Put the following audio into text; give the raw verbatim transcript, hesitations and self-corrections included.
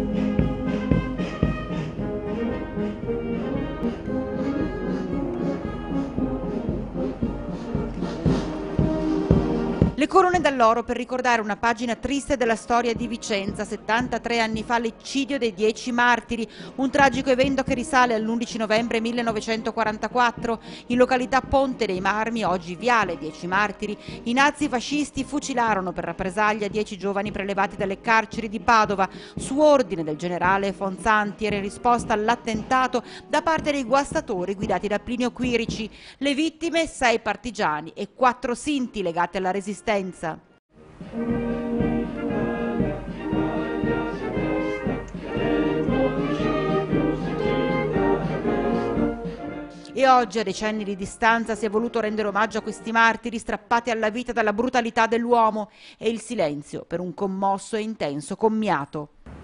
Le corone d'alloro per ricordare una pagina triste della storia di Vicenza, settantatré anni fa l'eccidio dei dieci martiri, un tragico evento che risale all'undici novembre millenovecentoquarantaquattro. In località Ponte dei Marmi, oggi Viale dieci Martiri, i nazifascisti fucilarono per rappresaglia dieci giovani prelevati dalle carceri di Padova su ordine del generale Fonsanti. Era in risposta all'attentato da parte dei guastatori guidati da Plinio Quirici. Le vittime, sei partigiani e quattro sinti legati alla resistenza. E oggi, a decenni di distanza, si è voluto rendere omaggio a questi martiri strappati alla vita dalla brutalità dell'uomo e il silenzio per un commosso e intenso commiato.